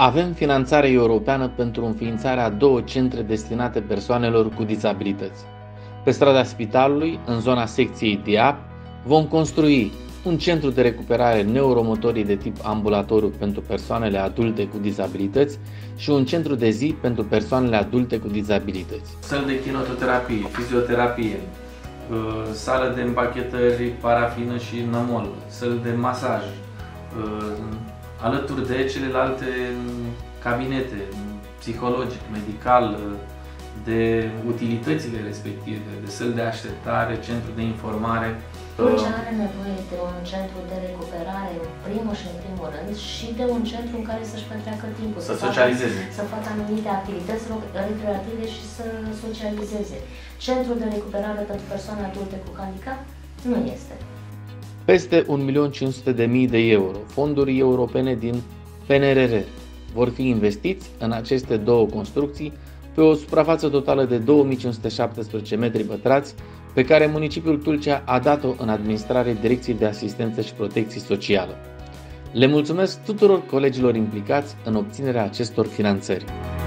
Avem finanțare europeană pentru înființarea a 2 centre destinate persoanelor cu dizabilități. Pe strada Spitalului, în zona secției DIAP, vom construi un centru de recuperare neuromotorii de tip ambulatoriu pentru persoanele adulte cu dizabilități și un centru de zi pentru persoanele adulte cu dizabilități. Săli de chinoterapie, fizioterapie, sală de împachetări, parafină și nămol, săli de masaj, alături de celelalte cabinete, psihologic, medical, de utilitățile respective, de săli de așteptare, centru de informare. Tulcea are nevoie de un centru de recuperare, în primul și în primul rând, și de un centru în care să-și petreacă timpul, să socializeze, să facă anumite activități recreative și să socializeze. Centrul de recuperare pentru persoane adulte cu handicap nu este. Peste 1.500.000 de euro, fonduri europene din PNRR, vor fi investiți în aceste 2 construcții pe o suprafață totală de 2517 metri pătrați, pe care municipiul Tulcea a dat-o în administrare Direcției de Asistență și Protecție Socială. Le mulțumesc tuturor colegilor implicați în obținerea acestor finanțări.